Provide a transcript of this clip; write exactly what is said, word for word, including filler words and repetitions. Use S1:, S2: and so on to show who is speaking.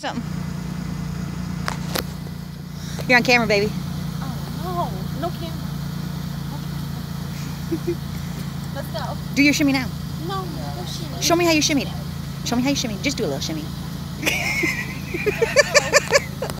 S1: Something. You're on camera, baby.
S2: Oh, no. No camera. Okay. Let's go.
S1: Do your shimmy now.
S2: No, no shimmy.
S1: Show me how you shimmy. Show me how you shimmy. Just do a little shimmy.